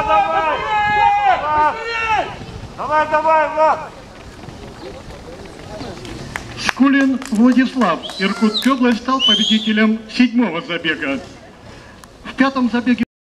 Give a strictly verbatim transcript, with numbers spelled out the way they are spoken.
давай! Давай, давай, Влад! Скулин Владислав, Иркутская область, стал победителем седьмого забега. В пятом забеге